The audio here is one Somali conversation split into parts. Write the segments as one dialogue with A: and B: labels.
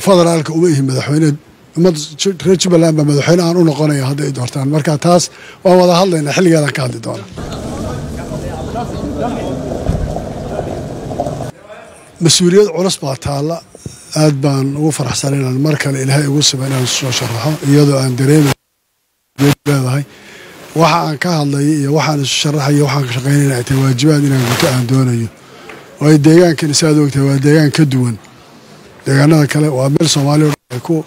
A: federaalka uma yihiin madaxweyne reer Jubbaland baa madaxweyne aan u noqonaya hadda ay doortaan marka taas waa wada hadlaynaa xilligeedan ka hadli doona مسؤوليات culus baa taala aad baan ugu faraxsanahay inaan mar kale ilaahay ugu sameeyay soo sharaxo iyadoo aan dareemahay waxa aan ka hadlay iyo waxaan sharaxay waxaan ka shaqeynaa ay waajibaad inaan guto aan doonayo oo deegaankan isaad ogtay waa deegaan ka duwan deegaanada kale waa meel Soomaaliya ay ku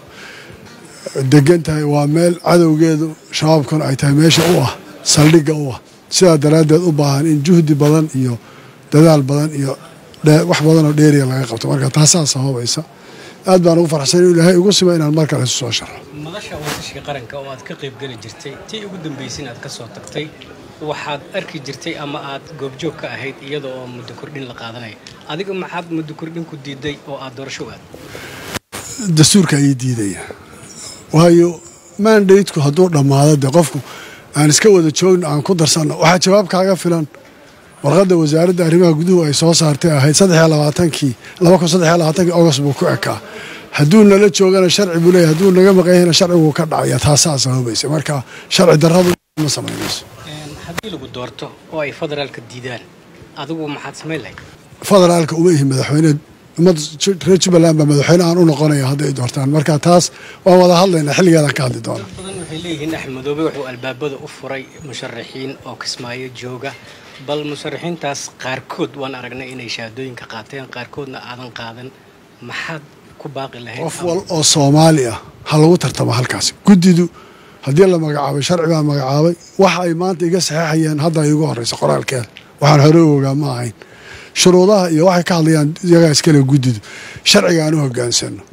A: degan tahay waa meel cadowgeedu shabaabkan ay tahay meesha u ah saldhigga u ah sida daraadeed u baahan in juhdi badan iyo dadaal badan iyo wax badan oo dheeriya laga qabto marka taas sababaysa aad baan ugu faraxsanahay ilaahay ugu sameeyay inaan mar kale soo sharaxo
B: madasha wadashii qaranka oo aad ka qayb gali jirtay tii ugu dambeysay aad ka soo tagtay waxaad arki jirtay ama aad goobjoog ka ahayd iyadoo oo muddo kordhin la qaadanay adiga maxaad muddo kordhin ku diiday oo aad doorasho aad
A: dastuurka ay diidaya waayo mandate-ku hadduu dhamaado qofku aan iska wada joogno aan ku darsano waxa jawaab kaaga filan warqadda wasaaradda arrimaha guduhu ay soo saartay ahayd 23kii August buu ku ekaa hadduu nala joogana sharci buu leeyahay hadduu naga maqayna sharcigu ka dhacaya taasaa sababaysa marka sharci darradu ma sameynayso
B: haddii lagu doorto oo ay federaalka diidaan adigu maxaad sameyn lahayd
A: federaalka uma yihiin madaxweyne reer Jubbaland baa madaxweyne aan u noqonaya hadda ay doortaan marka taas waa wada hadlaynaa xilligeedan ka hadli doona
B: badan waxay leeyihiin Axmed Madoobe wuxuu albaabada u furay musharaxiin oo Kismaayo jooga bal musharaxiintaas qaarkood waan aragnay inay shahaadooyinka qaateen qaarkoodna aadan qaadan maxaad ku baaqi lahayd
A: qof wal oo Soomaali ah ha lagu tartamo halkaas gudidu haddii la magacaabay sharci baa magacaabay waxa ay maanta iga saxeexayeen hadda ay ugu horeyso qoraalkeeda waxaan hore ogaa ma ahayn shuruudaha iyo waxay ka hadlayaan iyaga iskale gudidu sharciga aan u hoggaansano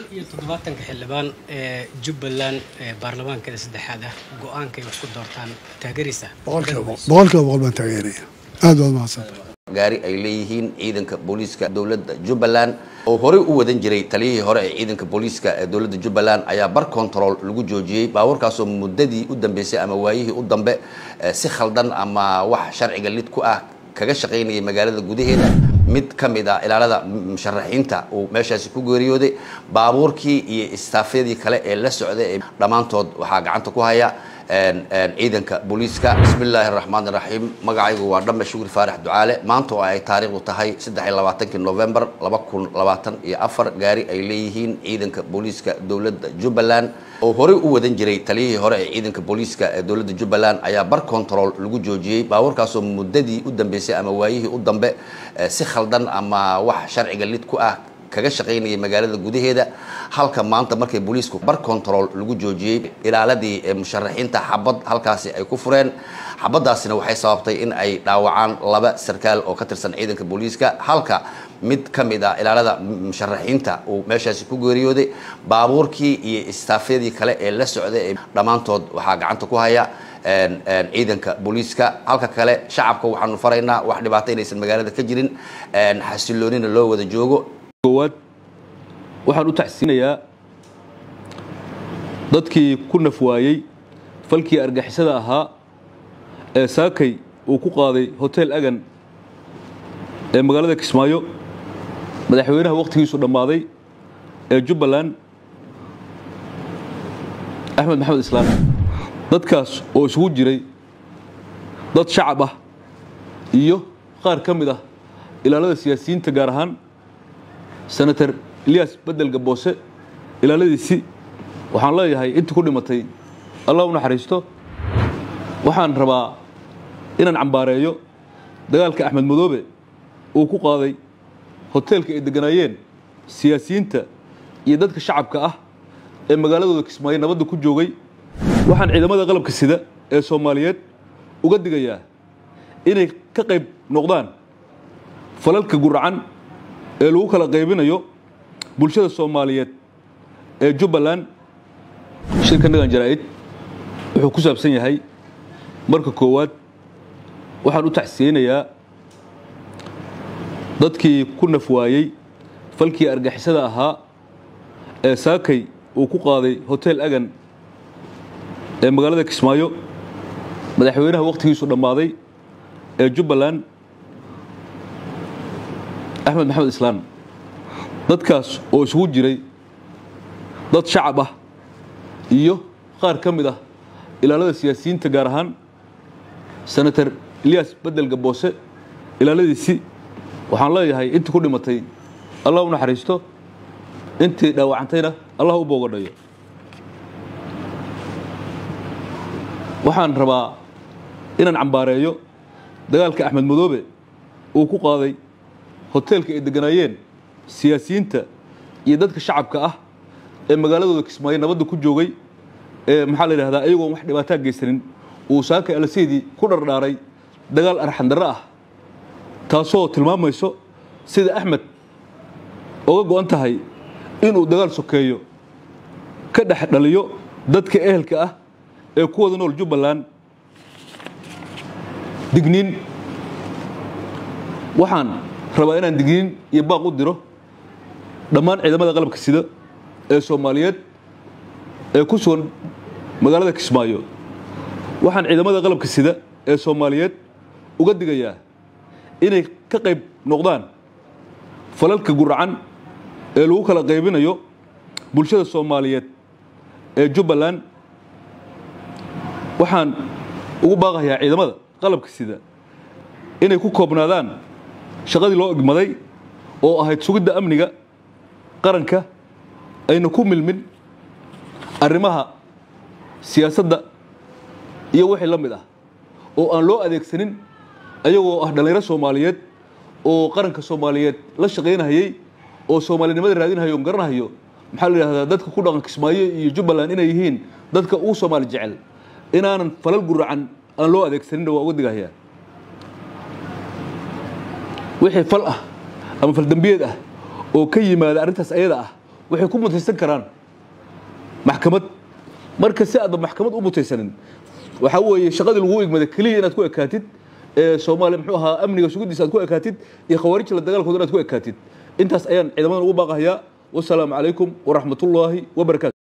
B: 75 xildhibaan ee Jubbaland baarlamaanka saddexaad ah go'aankay isku doortaan taageerisa
A: boqolkiiba baan taageeraya aad waa mahadsan
C: gaari ay leeyihiin ciidanka booliiska dawladda Jubbaland oo hore u wadan jiray taliyihii hore ee ciidanka booliiska ee dawladda Jubbaland ayaa bar control lagu joojiyay baawarkaas oo muddadii u dambeysay ama waayihii u dambe si khaldan ama wax sharciga lid ku ah kaga shaqeynayay magaalada gudaheeda mid kamid ah ilaalada musharaxiinta oo meeshaasi ku geeriyooday baabuurkii iyo istaafyadii kale ee la socday dhamaantood waxa gacanta ku haya ciidanka booliiska bismillaahir rahmaanir rahiim magacaygu waa Dhamme Shukri Faarax Ducaale maanta oo ay taariikhdu tahay 23 November 2024 gaari ay leeyihiin ciidanka booliiska dawladda Jubbaland oo hore u wadan jiray taliyihii hore ee ciidanka booliiska ee dawladda Jubbaland ayaa bar control lagu joojiyay baawarkaas oo muddadii u dambeysay ama waayihii u dambe si khaldan ama wax sharciga lid ku ah kaga shaqeynayay magaalada gudaheeda halka maanta markay booliisku bar control lagu joojiyay ilaaladii musharaxiinta xabad halkaasi ay ku fureen xabadaasina waxay sababtay in ay dhaawacaan laba sarkaal oo ka tirsan ciidanka booliiska halka mid kamid ah ilaalada musharaxiinta oo meeshaasi ku geeriyooday baabuurkii iyo istaafyadii kale ee la socday dhamaantood waxa gacanta ku haya ciidanka booliiska halka kale shacabka waxaanu faraynaa wax dhibaato inaysan magaalada ka jirin xasiloonina loo wada joogo
D: waxaan u taxsiinayaa dadkii ku nafwaayay falkii argixisada ahaa ee saakay uu ku qaaday hotel Agan ee magaalada Kismaayo madaxweynaha waqtigiisu dhamaaday ee Jubbaland Axmed Maxamed Islaam dadkaas oo isugu jiray dad shacab ah iyo qaar kamid ah ilaalada siyaasiyiinta gaar ahaan senator Ilyas Bedel Gaboose ilaaladiisi waxaan leeyahay inta ku dhimatay Allah u naxariisto waxaan rabaa inaan cambaareeyo dagaalka Axmed Madoobe uu ku qaaday hotelka ay deganayeen siyaasiyiinta iyo dadka shacabka ah ee magaaladooda Kismaayo nabadda ku joogay waxaan ciidamada qalabka sida ee Soomaaliyeed uga digayaa inay ka qayb noqdaan falalka guracan ee lagu kala qaybinayo bulshada Soomaaliyeed ee Jubbaland shirkanadan jaraa'id wuxuu ku saabsan yahay marka koowaad waxaan u taxsiinayaa dadkii ku nafwaayay falkii argixisada ahaa ee saakay uu ku qaaday hotel Agan ee magaalada Kismaayo madaxweynaha waqtigiisu dhamaaday ee Jubbaland Axmed Maxamed Islaam dadkaas oo isugu jiray dad shacab ah iyo qaar ka mid ah ilaalada siyaasiyiinta gaar ahaan senator Ilyas Bedel Gaboose ilaaladiisii waxaan leeyahay intii ku dhimatay Allah u naxariisto intii dhaawacantayna Allah u boogadhayo waxaan rabaa inaan cambaareeyo dagaalka Axmed Madoobe uu ku qaaday hoteelka ay deganaayeen siyaasiyiinta iyo dadka shacabka ah ee magaaladooda Kismaayo nabadda ku joogay maxaa la yiraahdaa ayagoo wax dhibaato geysanin uu saaka alseedii ku dhardhaaray dagaal arxan darro ah taasoo tilmaamayso sida Axmed uga go'an tahay inuu dagaal sokeeyo ka dhex dhaliyo dadka ehelka ah ee ku wada nool Jubbaland digniin waxaan rabaa inaan digniin iyo baaq u diro dhammaan ciidamada qalabka sida ee Soomaaliyeed ee ku sugan magaalada Kismaayo waxaan ciidamada qalabka sida ee Soomaaliyeed uga digayaa inay ka qayb noqdaan falalka guracan ee lagu kala qaybinayo bulshada Soomaaliyeed ee Jubbaland waxaan ugu baaqayaa ciidamada qalabka sida inay ku koobnaadaan shaqadii loo igmaday oo ahayd sugidda amniga qaranka ayna ku milmin arrimaha siyaasadda iyo wixii la mid ah oo aan loo adeegsanin ayagoo ah dhalinyaro Soomaaliyeed oo qaranka Soomaaliyeed la shaqeynayay oo Soomaalinimada raadinayo garanayo maxaa la yiraahdaa dadka ku dhaqan Kismaayo iyo Jubbaland inay yihiin dadka uu Soomaali jecel inaanan falal guracan aan loo adeegsanin waa uga digayaa wixii fal ah ama fal dambiyeed ah oo ka yimaada arintaas ayada ah waxay ku mutaysan karaan maxkamad marka si aad maxkamad u mutaysanin waxa weeye shaqadii lagu igmaday kaliya inaad ku ekaatid Soomaali muxuu ahaa amniga sugidiisa aad ku ekaatid iyo khawaarij la dagaalkooda aad ku ekaatid intaas ayaan ciidamada ugu baaqayaa wassalaamu calaykum waraxmatullaahi wabarakaatu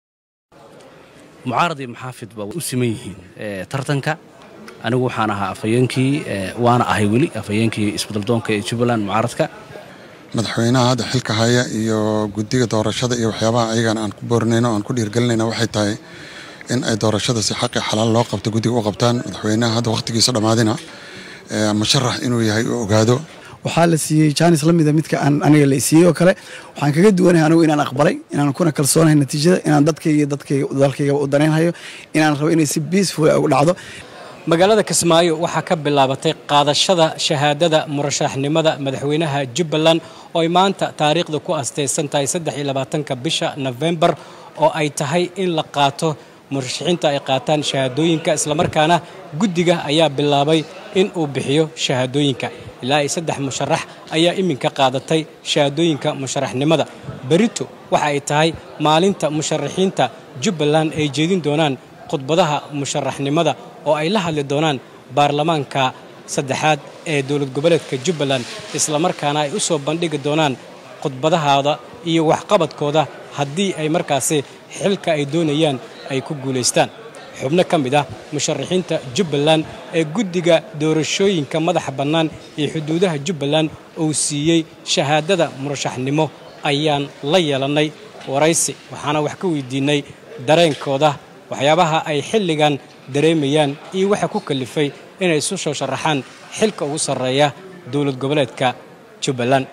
E: mucaaradi maxaafid baa u simeeyeen tartanka anigu waxaan ahaa afayeenkii waana ahay wali afayeenkii isbeddeldoonka ee Jubbaland mucaaradka
F: madaxweynaha hadda xilka haya iyo guddiga doorashada iyo waxyaabaha ayagan aan ku boornayno aan ku dhiirgelinayna waxay tahay in ay doorashada si xaq iyo xalaal loo qabto guddiga u qabtaan madaxweynaha hadda waqtigiisa dhamaadina musharax inuu yahay oo ogaado
G: waxaa la siiyey jaanis la mid ah midka aan aniga la siiyey oo kale waxaan kaga duwanahay anigu inaan aqbalay inaan kuna kalsoonahay natiijada inaan dadkayga u danaynayo inaan rabo inay si peaceful u dhacdo
B: magaalada Kismaayo waxaa ka bilaabatay qaadashada shahaadada murashaxnimada madaxweynaha Jubbaland oo maanta taariikhda ku asteysan tahay 23 bisha November oo ay tahay in la qaato murashaxiinta ay qaataan shahaadooyinka isla markaana guddiga ayaa bilaabay in uu bixiyo shahaadooyinka ilaa 3 musharax ayaa iminka qaadatay shahaadooyinka musharaxnimada berito waxa ay tahay maalinta musharaxiinta Jubbaland ay jeedin doonaan khudbadaha musharaxnimada oo ay la hadli doonaan baarlamaanka saddexaad ee dawlad goboleedka Jubbaland isla markaana ay u soo bandhigi doonaan khudbadahooda iyo waxqabadkooda haddii ay markaasi xilka ay doonayaan ay ku guuleystaan xubno ka mid ah musharaxiinta Jubbaland ee guddiga doorashooyinka madaxa bannaan ee xuduudaha Jubbaland oo siiyey shahaadada murashaxnimo ayaan la yeelanay waraysi waxaana wax ka weydiinay dareenkooda waxyaabaha ay xilligan dareemayaan iyo waxa ku kalifay inay isu soo sharaxaan xilka ugu sareeya dawlad goboleedka Jubbaland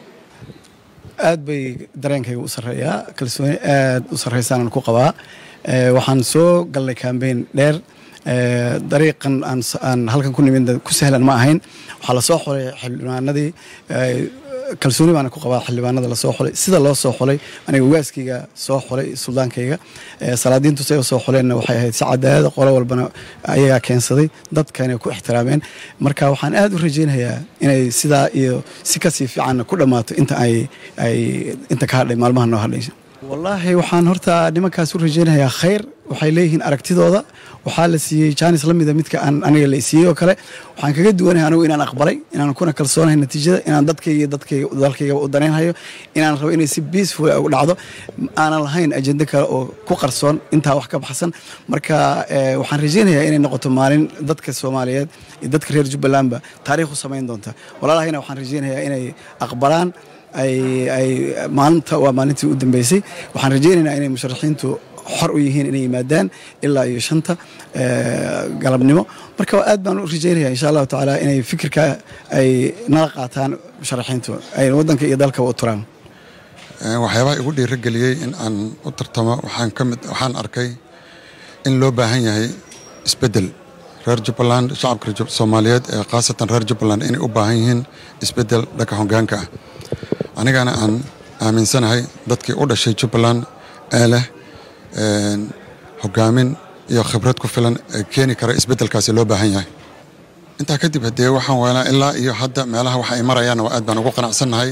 G: aad bay dareenkayga u sareeyaa kalsooni aad u sareysan ku qabaa waxaan soo galnay campaign dheer dariiqan aan halkan ku nimid ku sahlan ma ahayn waxa la soo xulay xildhibaanadii kalsooni baan ku qabaa xildhibaanada la soo xulay sida loo soo xulay aniga ugaaskiga soo xulay suldaankayga salaadiintu say soo xuleen waxay ahayd saacadaad qolo walbana ayaga keensaday dadkana ku ixtiraameen marka waxaan aad u rajeynayaa inay sida iyo si ka sii fiican ku dhamaato inta ka hadhay maalmaha noo hadhay wallahi waxaan horta nimankaas u rajeynayaa khayr waxay leeyihiin aragtidooda waxaa la siiyey jaanis la mid ah midka aan aniga la siiyey oo kale waxaan kaga duwanahay anigu inaan aqbalay inaan kuna kalsoonahay natiijada inaan dadkayga u danaynayo inaan rabo inay si peaceful u dhacdo aanan lahayn ajenda kale oo ku qarsoon intaa wax ka baxsan marka waxaan rajeynayaa inay noqoto maalin dadka Soomaaliyeed iyo dadka reer Jubbalandba taariikh u sameyn doonta walaalahayna waxaan rajeynayaa inay aqbalaan ay maalinta waa maalintii u dambeysay waxaan rajaynaynaa inay musharaxiintu xor u yihiin inay yimaadaan ilaa iyo 5 galabnimo marka aad baan u rajaynayaa insha Allah taala inay fikirka ay nala qaataan musharaxiintu ay wadanka iyo dalka u turaan
F: waxyaabaha igu dhiirigeliyay in aan u tartamo waxaan arkay in loo baahan yahay isbedel reer Jubbaland shacabka Soomaaliyeed ee qaasatan reer Jubbaland inay u baahan yihiin isbedel dhanka hoggaanka ah anigana aan aaminsanahay dadkii u dhashay Jubbaland ee leh hoggaamin iyo khibrad ku filan ee keeni kara isbedelkaasi loo baahan yahay intaa kadib hadee waxaan weelaa ilaa iyo hadda meelaha waxa ay marayaan waa aad baan ugu qanacsanahay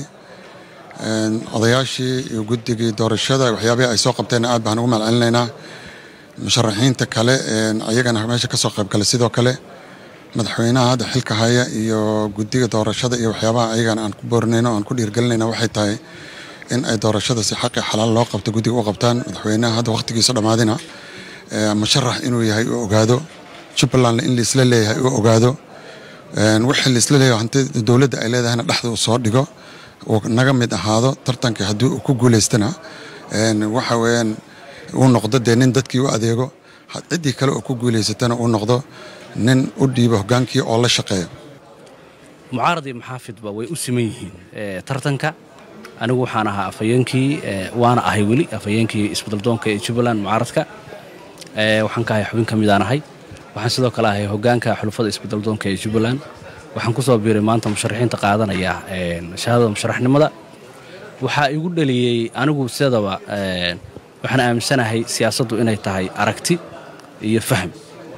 F: odayaashii iyo guddigii doorashada waxyaabaha ay soo qabteen aad baan ugu malcelinaynaa musharaxiinta kale ayagana meesha ka soo qayb galay sidoo kale madaxweynaha hadda xilka haya iyo guddiga doorashada iyo waxyaabaha ayagana aan ku boornayno aan ku dhiirgelinayna waxay tahay in ay doorashada si xaq iyo xalaal loo qabto guddiga u qabtaan madaxweynaha hadda waqtigiisa dhamaadina musharax inuu yahay oo ogaado Jubbaland in la isla leeyahay oo ogaado wixii la isla leeyahay hanti dawladda ay leedahayna dhaxda u soo dhigo oo naga mid ahaado tartanka haddii uu ku guuleystana waxa weeyaan uu noqdo nin dadkii u adeego ciddii kale oo ku guuleysatana uu noqdo nin u dhiibo hoggaankii oo la shaqeeyo
E: mucaarad iyo maxaafid ba way u siman yihiin tartanka anigu waxaan ahaa afayeenkii waana ahay weli afayeenkii isbeddeldoonka ee Jubbaland mucaaradka waxaan ka ahay xubin ka mid ahay waxaan sidoo kale ahay hoggaanka xulufada isbeddeldoonka ee Jubbaland waxaan ku soo biiray maanta musharaxiinta qaadanaya shahaadada musharaxnimada waxa igu dhaliyay anigu sidaba waxaan aaminsanahay siyaasaddu inay tahay aragti iyo faham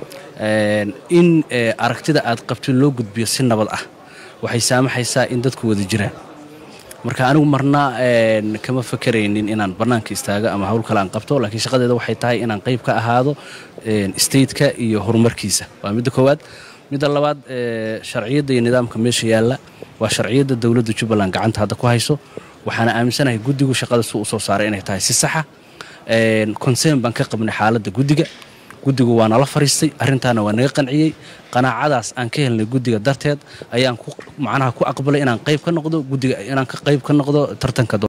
E: in aragtida aad qabtid loo gudbiyo si nabad ah waxay saamaxaysaa in dadku wada jiraan marka anigu marna kama fakaraynin inaan banaanka istaago ama hawl kale aan qabto laakiin shaqadeeda waxay tahay inaan qayb ka ahaado state-ka iyo horumarkiisa waa mid koowaad midda labaad sharciyada iyo nidaamka meesha yaala waa sharciyada dawladda Jubbaland gacanta hadda ku hayso waxaana aaminsanahay guddigu shaqada soo saaray inay tahay si sax ah concern baan ka qabnay xaaladda guddigu waa nala fariistay arrintaana waa naga qanciyay qanaacadaas aan ka helnay guddiga darteed ayaan ku aqbalay inaan qayb ka noqdo guddiga inaan ka qayb ka noqdo tartanka